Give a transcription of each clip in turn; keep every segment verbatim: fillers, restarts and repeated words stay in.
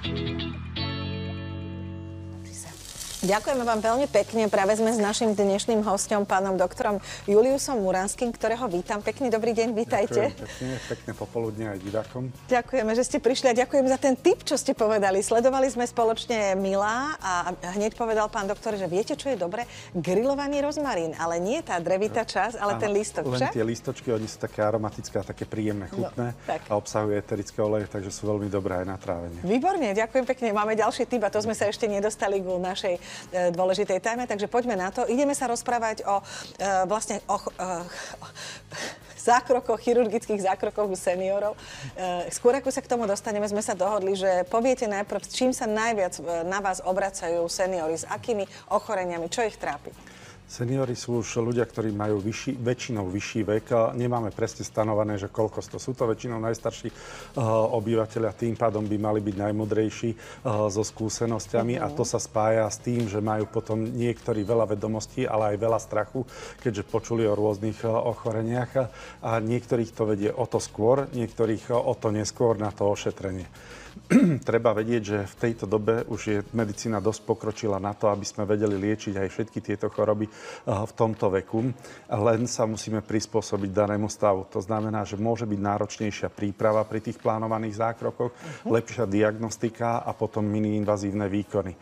Ďakujeme vám veľmi pekne. Práve sme s našim dnešným hosťom, pánom doktorom Juliusom Muranským, ktorého vítam. Pekný dobrý deň, vítajte. Ďakujem pekne, pekné popoludne aj divákom. Ďakujeme, že ste prišli a ďakujem za ten tip, čo ste povedali. Sledovali sme spoločne Milá a hneď povedal pán doktor, že viete, čo je dobre? Grillovaný rozmarín, ale nie tá drevitá časť, ale Áno, ten lístok, len však? tie lístočky, oni sú také aromatické a také príjemné, chutné No, tak. a obsahujú eterické oleje, takže sú veľmi dobré aj na trávenie. Výborne, ďakujem pekne. Máme ďalší tip a to sme sa ešte nedostali ku našej e, dôležitej téme, takže poďme na to. Ideme sa rozprávať o e, vlastne o, e, o zákrokoch, chirurgických zákrokoch u seniorov. E, skôr ako sa k tomu dostaneme, sme sa dohodli, že poviete najprv, s čím sa najviac na vás obracajú seniori, s akými ochoreniami, čo ich trápi? Seniori sú už ľudia, ktorí majú vyšší, väčšinou vyšší vek. Nemáme presne stanovené, že koľko to sú. To väčšinou najstarší uh, obyvateľia, tým pádom by mali byť najmudrejší uh, so skúsenosťami. Uh-huh. A to sa spája s tým, že majú potom niektorí veľa vedomostí, ale aj veľa strachu, keďže počuli o rôznych uh, ochoreniach. A niektorých to vedie o to skôr, niektorých uh, o to neskôr na to ošetrenie. Treba vedieť, že v tejto dobe už je medicína dosť pokročila na to, aby sme vedeli liečiť aj všetky tieto choroby v tomto veku. Len sa musíme prispôsobiť danému stavu. To znamená, že môže byť náročnejšia príprava pri tých plánovaných zákrokoch, uh-huh. lepšia diagnostika a potom mini-invazívne výkony.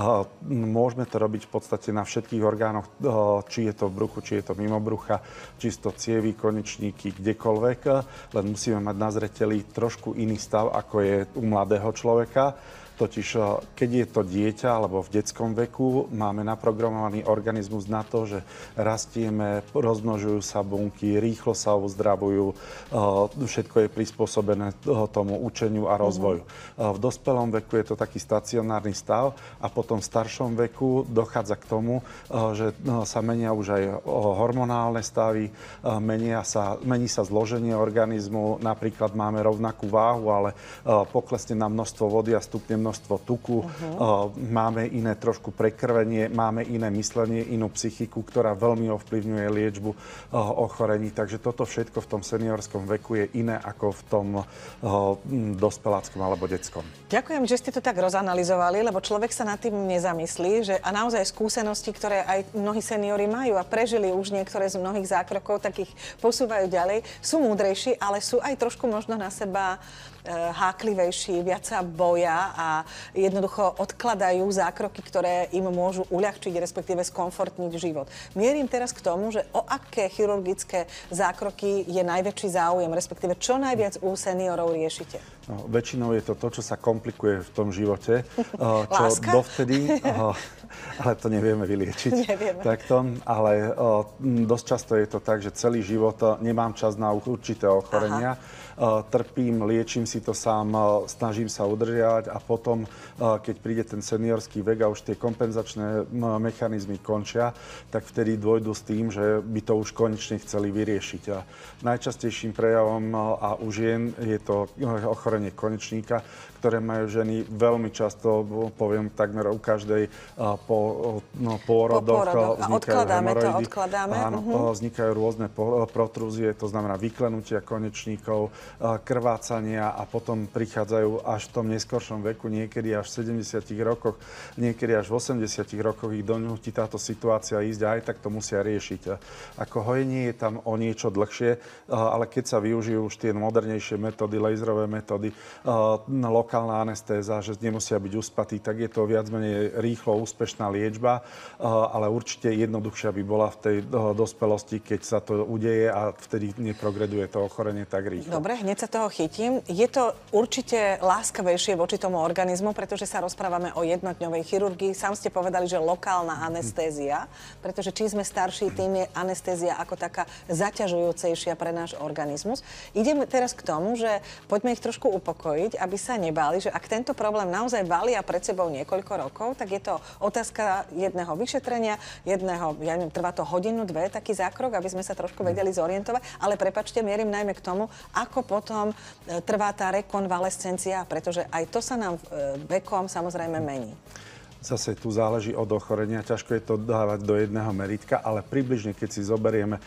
Môžeme to robiť v podstate na všetkých orgánoch, či je to v bruchu, či je to mimo brucha, či sú to cievy, konečníky, kdekoľvek. Len musíme mať na zreteli trošku iný stav, ako je u mladého človeka. Totiž, keď je to dieťa alebo v detskom veku, máme naprogramovaný organizmus na to, že rastieme, rozmnožujú sa bunky, rýchlo sa uzdravujú, všetko je prispôsobené tomu učeniu a rozvoju. Uh-huh. V dospelom veku je to taký stacionárny stav a potom v staršom veku dochádza k tomu, že sa menia už aj hormonálne stavy, menia sa, mení sa zloženie organizmu, napríklad máme rovnakú váhu, ale poklesne nám množstvo vody a stupne množstvo tuku, uh-huh. máme iné trošku prekrvenie, máme iné myslenie, inú psychiku, ktorá veľmi ovplyvňuje liečbu ochorení. Takže toto všetko v tom seniorskom veku je iné ako v tom dospeláckom alebo detskom. Ďakujem, že ste to tak rozanalizovali, lebo človek sa nad tým nezamyslí, že a naozaj skúsenosti, ktoré aj mnohí seniori majú a prežili už niektoré z mnohých zákrokov, tak ich posúvajú ďalej, sú múdrejší, ale sú aj trošku možno na seba háklivejší, viac sa boja a jednoducho odkladajú zákroky, ktoré im môžu uľahčiť, respektíve skomfortniť život. Mierim teraz k tomu, že o aké chirurgické zákroky je najväčší záujem, respektíve čo najviac u seniorov riešite? No, väčšinou je to to, čo sa komplikuje v tom živote, čo Láska? dovtedy, ale to nevieme vyliečiť. Nevieme. Takto, ale dosť často je to tak, že celý život nemám čas na určité ochorenia. Aha. Trpím, liečím si to sám, snažím sa udržiavať a potom, keď príde ten seniorský vek a už tie kompenzačné mechanizmy končia, tak vtedy dôjdu s tým, že by to už konečne chceli vyriešiť. A najčastejším prejavom a u žien je to ochorenie konečníka, ktoré majú ženy veľmi často, poviem takmer u každej po, no, pôrodoch. Po pôrodoch. A odkladáme to, odkladáme. Áno, uh-huh. Vznikajú rôzne protrúzie, to znamená vyklenutia konečníkov, krvácania a potom prichádzajú až v tom neskoršom veku, niekedy až v sedemdesiatich rokoch, niekedy až v osemdesiatich rokoch ich donúti táto situácia ísť a aj tak to musia riešiť. Ako hojenie je tam o niečo dlhšie, ale keď sa využijú už tie modernejšie metódy, laserové metódy, lokálna anestéza, že nemusia byť uspatí, tak je to viac menej rýchlo úspešná liečba, ale určite jednoduchšia by bola v tej dospelosti, keď sa to udeje a vtedy neprogreduje to ochorenie tak rýchlo. Dobre, hneď sa toho chytím. Je to určite láskavejšie voči tomu organizmu, pretože sa rozprávame o jednodňovej chirurgii. Sám ste povedali, že lokálna anestézia, pretože čím sme starší, tým je anestézia ako taká zaťažujúcejšia pre náš organizmus. Ideme teraz k tomu, že poďme ich trošku upokojiť, aby sa nebáli, že ak tento problém naozaj valia pred sebou niekoľko rokov, tak je to otázka jedného vyšetrenia, jedného, ja neviem, trvá to hodinu, dve, taký zákrok, aby sme sa trošku vedeli zorientovať, ale prepáčte, mierim najmä k tomu, ako potom trvá tá rekonvalescencia, pretože aj to sa nám vekom samozrejme mení. Zase tu záleží od ochorenia, ťažko je to dávať do jedného meritka, ale približne, keď si zoberieme,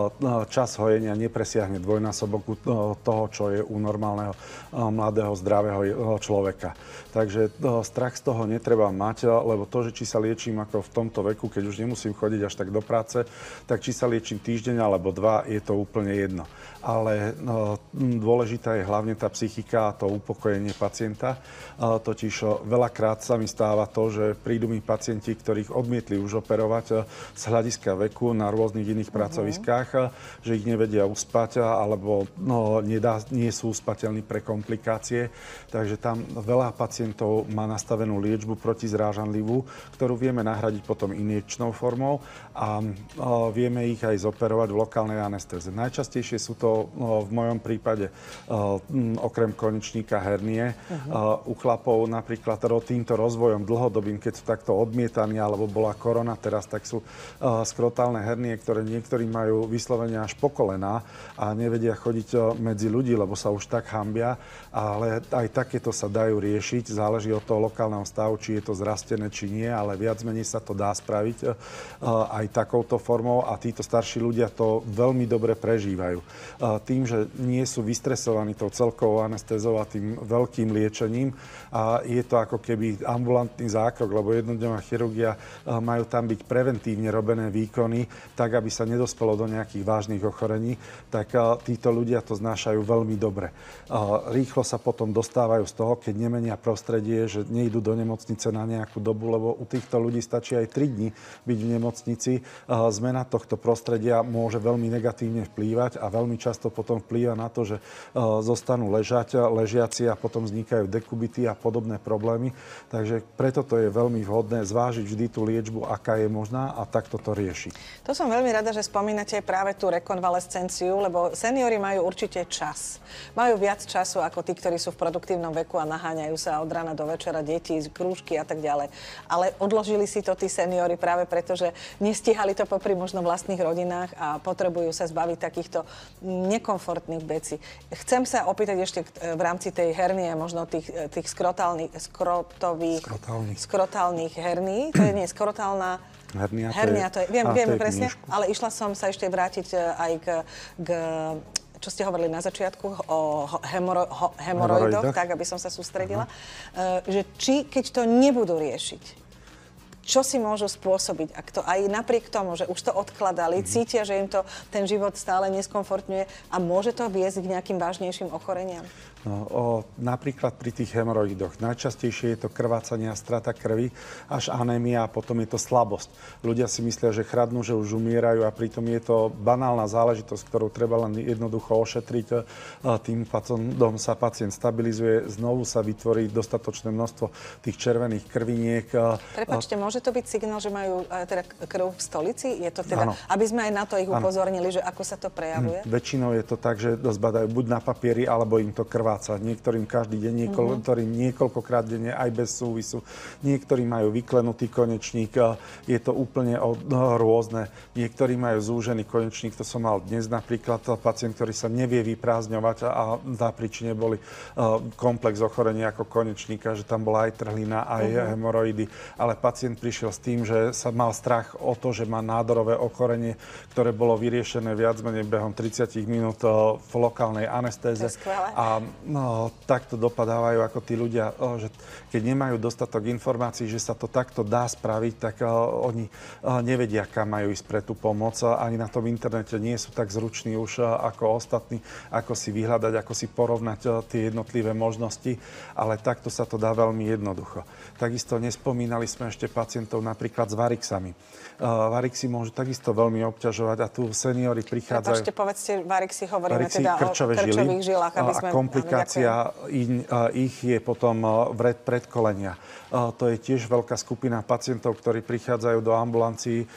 čas hojenia nepresiahne dvojnásobok toho, čo je u normálneho mladého, zdravého človeka. Takže strach z toho netreba mať, lebo to, že či sa liečím ako v tomto veku, keď už nemusím chodiť až tak do práce, tak či sa liečím týždeň alebo dva, je to úplne jedno. Ale dôležitá je hlavne tá psychika a to upokojenie pacienta. Totiž veľakrát sa mi stáva to, že prídu mi pacienti, ktorých odmietli už operovať z hľadiska veku na rôznych iných uh-huh. pracoviskách, že ich nevedia uspať alebo no, nedá, nie sú uspateľní pre komplikácie. Takže tam veľa pacientov má nastavenú liečbu protizrážanlivú, ktorú vieme nahradiť potom injekčnou formou a o, vieme ich aj zoperovať v lokálnej anestéze. Najčastejšie sú to o, v mojom prípade o, m, okrem konečníka hernie. Uh-huh. O, u chlapov napríklad týmto rozvojom dlhodobým, keď sú takto odmietaní, alebo bola korona teraz, tak sú uh, skrotálne hernie, ktoré niektorí majú vyslovene až po kolená a nevedia chodiť uh, medzi ľudí, lebo sa už tak hanbia, ale aj takéto sa dajú riešiť. Záleží od toho lokálneho stavu, či je to zrastené, či nie, ale viac menej sa to dá spraviť uh, aj takouto formou a títo starší ľudia to veľmi dobre prežívajú. Uh, tým, že nie sú vystresovaní tou celkovou anestézou a tým veľkým liečením, a je to ako keby ambulantný zákrok, lebo jednodňová chirurgia majú tam byť preventívne robené výkony, tak aby sa nedospelo do nejakých vážnych ochorení, tak títo ľudia to znášajú veľmi dobre. Rýchlo sa potom dostávajú z toho, keď nemenia prostredie, že nejdú do nemocnice na nejakú dobu, lebo u týchto ľudí stačí aj tri dni byť v nemocnici. Zmena tohto prostredia môže veľmi negatívne vplývať a veľmi často potom vplýva na to, že zostanú ležať, ležiaci a potom vznikajú dekubity a podobné problémy. Takže preto to je veľmi vhodné zvážiť vždy tú liečbu, aká je možná a takto to riešiť. To som veľmi rada, že spomínate práve tú rekonvalescenciu, lebo seniori majú určite čas. Majú viac času ako tí, ktorí sú v produktívnom veku a naháňajú sa od rána do večera deti, krúžky a tak ďalej. Ale odložili si to tí seniori práve preto, že nestíhali to popri možno vlastných rodinách a potrebujú sa zbaviť takýchto nekomfortných vecí. Chcem sa opýtať ešte v rámci tej hernie, možno tých, tých skrotálnych, skrotových, skrotálnych. skrotálnych herní. To je nie skrotálna hernia. hernia to je, viem, a, vieme to je presne, knižku. Ale išla som sa ešte vrátiť aj k, k čo ste hovorili na začiatku, o hemoro, ho, hemoroidoch, tak, aby som sa sústredila. Uh-huh. Že či, keď to nebudú riešiť, čo si môžu spôsobiť, ak to aj napriek tomu, že už to odkladali, mm-hmm. cítia, že im to ten život stále neskomfortňuje a môže to viesť k nejakým vážnejším ochoreniam? No, o, napríklad pri tých hemoroidoch. Najčastejšie je to krvácanie a strata krvi, až anémia a potom je to slabosť. Ľudia si myslia, že chradnú, že už umierajú a pritom je to banálna záležitosť, ktorú treba len jednoducho ošetriť. Tým pádom sa pacient stabilizuje, znovu sa vytvorí dostatočné množstvo tých červených krviniek. Prepáčte, môže to byť signál, že majú teda krv v stolici? Je to teda, ano. Aby sme aj na to ich upozornili, ano. Že ako sa to prejavuje? Hm, väčšinou je to tak, že zbadajú buď na papieri, alebo im to krváca. Niektorým každý deň, niekoľ, uh-huh. niekoľkokrát denne, aj bez súvisu. Niektorí majú vyklenutý konečník, je to úplne rôzne. Niektorí majú zúžený konečník, to som mal dnes napríklad pacient, ktorý sa nevie vyprázdňovať a na príčine boli komplex ochorenia ako konečníka, že tam bola aj trhlina, aj uh-huh. hemoroidy, ale pacient prišiel s tým, že sa mal strach o to, že má nádorové ochorenie, ktoré bolo vyriešené viac menej behom tridsať minút v lokálnej anestéze. A no, takto dopadávajú ako tí ľudia, že keď nemajú dostatok informácií, že sa to takto dá spraviť, tak oni nevedia, kam majú ísť pre tú pomoc. Ani na tom internete nie sú tak zruční už ako ostatní, ako si vyhľadať, ako si porovnať tie jednotlivé možnosti, ale takto sa to dá veľmi jednoducho. Takisto nespomínali sme ešte pacientov napríklad s varixami. Varixy môžu takisto veľmi obťažovať a tu seniori prichádzajú... Prepačte, povedzte, varixy hovoríme varixy, teda o krčových žilách, aby sme... A komplikácia in, ich je potom vred predkolenia. To je tiež veľká skupina pacientov, ktorí prichádzajú do ambulancií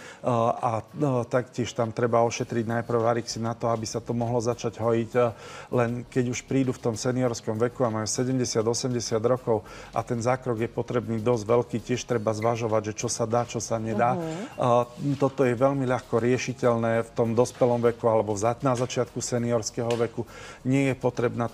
a taktiež tam treba ošetriť najprv varixy na to, aby sa to mohlo začať hojiť. Len keď už prídu v tom seniorskom veku a majú sedemdesiat osemdesiat rokov a ten zákrok je potrebný dosť veľký, tiež treba zvažovať, že čo sa dá, čo sa nedá. Uh-huh. Toto je veľmi ľahko riešiteľné v tom dospelom veku alebo na začiatku seniorského veku. Nie je potrebná tam anestézia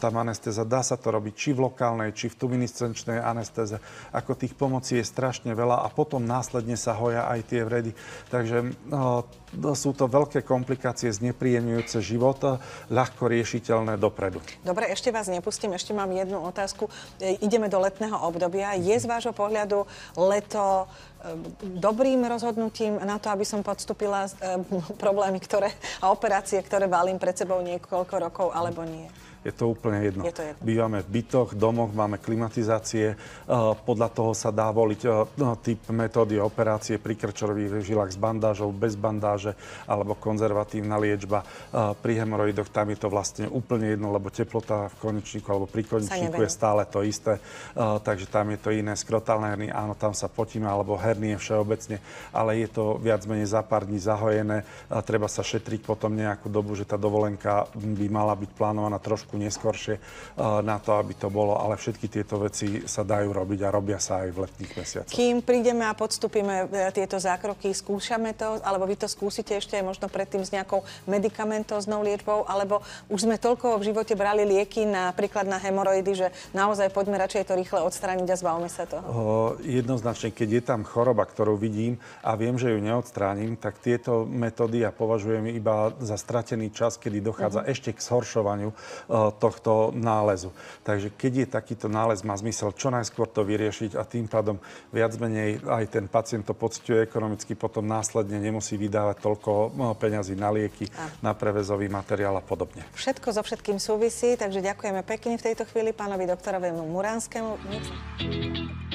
anestéza. Dá sa to robiť či v lokálnej, či v tuminiscenčnej anestéze. Ako tých pomocí je strašne veľa a potom následne sa hoja aj tie vredy. Takže no, sú to veľké komplikácie znepríjemňujúce život, ľahko riešiteľné dopredu. Dobre, ešte vás nepustím, ešte mám jednu otázku. E, ideme do letného obdobia. Je z vášho pohľadu leto dobrým rozhodnutím na to, aby som podstúpila e, problémy ktoré, a operácie, ktoré valím pred sebou niekoľko rokov, alebo nie? Je to úplne jedno. Je to jedno. Bývame v bytoch, domoch, máme klimatizácie. Podľa toho sa dá voliť typ metódy operácie pri krčových žilách s bandážou, bez bandáže alebo konzervatívna liečba. Pri hemoroidoch tam je to vlastne úplne jedno, lebo teplota v konečníku alebo pri konečníku je stále to isté. Takže tam je to iné. Skrotálne hernie, áno, tam sa potíme, alebo hernie všeobecne, ale je to viac menej za pár dní zahojené. Treba sa šetriť potom nejakú dobu, že tá dovolenka by mala byť plánovaná trošku neskôršie na to, aby to bolo, ale všetky tieto veci sa dajú robiť a robia sa aj v letných mesiacoch. Kým prídeme a podstúpime tieto zákroky, skúšame to, alebo vy to skúsite ešte aj možno predtým s nejakou medikamentóznou liečbou, alebo už sme toľko v živote brali lieky napríklad na hemoroidy, že naozaj poďme radšej to rýchle odstrániť a zbavme sa toho? O, jednoznačne, keď je tam choroba, ktorú vidím a viem, že ju neodstránim, tak tieto metódy ja považujem iba za stratený čas, kedy dochádza uh-huh. ešte k zhoršovaniu tohto nálezu. Takže keď je takýto nález, má zmysel čo najskôr to vyriešiť a tým pádom viac menej aj ten pacient to pociťuje ekonomicky, potom následne nemusí vydávať toľko peňazí na lieky, a. na prevezový materiál a podobne. Všetko so všetkým súvisí, takže ďakujeme pekne v tejto chvíli pánovi doktorovi Muranskému.